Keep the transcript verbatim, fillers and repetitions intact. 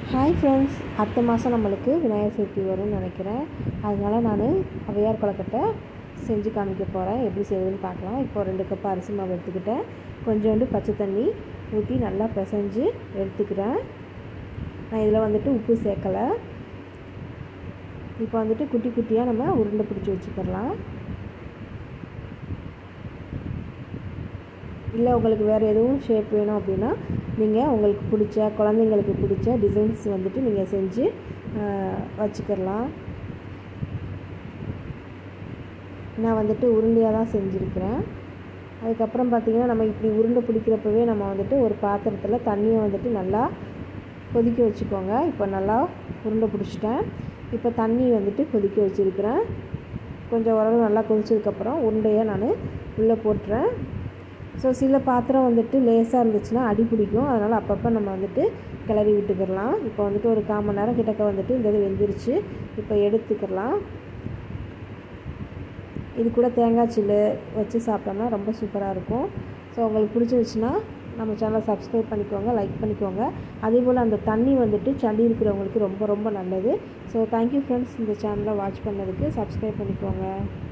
Hi friends, அடுத்த மாதம் நம்மளுக்கு விநாயகர் சதுர்த்தி வரும்னு நினைக்கிறேன். அதனால் நான் ஔவையார் கொழுக்கட்டை செஞ்சு காமிக்க போகிறேன். எப்படி செய்யுதுன்னு பார்க்கலாம். இப்போ ரெண்டு கப் அரிசி மாவு எடுத்துக்கிட்டேன். கொஞ்சோண்டு பச்சை தண்ணி ஊற்றி நல்லா பிசைஞ்சு எடுத்துக்கிறேன். நான் இதில் வந்துட்டு உப்பு சேர்க்கலை. இப்போ வந்துட்டு குட்டி குட்டியாக நம்ம உருண்டை பிடிச்சி வச்சுக்கலாம். இல்லை உங்களுக்கு வேறு எதுவும் ஷேப் வேணும் அப்படின்னா நீங்கள் உங்களுக்கு பிடிச்ச குழந்தைங்களுக்கு பிடிச்ச டிசைன்ஸ் வந்துட்டு நீங்கள் செஞ்சு வச்சுக்கலாம். நான் வந்துட்டு உருண்டையாக தான் செஞ்சுருக்கிறேன். அதுக்கப்புறம் பார்த்திங்கன்னா நம்ம இப்படி உருண்டை பிடிக்கிறப்பவே நம்ம வந்துட்டு ஒரு பாத்திரத்தில் தண்ணியை வந்துட்டு நல்லா கொதிக்க வச்சுக்கோங்க. இப்போ நல்லா உருண்டை பிடிச்சிட்டேன். இப்போ தண்ணி வந்துட்டு கொதிக்க வச்சுருக்கிறேன். கொஞ்சம் ஓரளவு நல்லா கொதிச்சதுக்கப்புறம் உருண்டையை நான் உள்ளே போட்டுறேன். ஸோ சில பாத்திரம் வந்துட்டு லேசாக இருந்துச்சுன்னா அடி பிடிக்கும். அதனால் அப்பப்போ நம்ம வந்துட்டு கிளறி விட்டுக்கிடலாம். இப்போ வந்துட்டு ஒரு கால் மணி நேரம் கிட்டக்க வந்துட்டு இந்த இது வெந்துருச்சு. இப்போ எடுத்துக்கிடலாம். இது கூட தேங்காய் சில்லு வச்சு சாப்பிட்டோம்னா ரொம்ப சூப்பராக இருக்கும். ஸோ உங்களுக்கு பிடிச்சிருச்சுன்னா நம்ம சேனலை சப்ஸ்கிரைப் பண்ணிக்கோங்க, லைக் பண்ணிக்கோங்க. அதே போல் அந்த தண்ணி வந்துட்டு சளி இருக்கிறவங்களுக்கு ரொம்ப ரொம்ப நல்லது. ஸோ தேங்க்யூ ஃப்ரெண்ட்ஸ், இந்த சேனலை வாட்ச் பண்ணதுக்கு. சப்ஸ்கிரைப் பண்ணிக்கோங்க.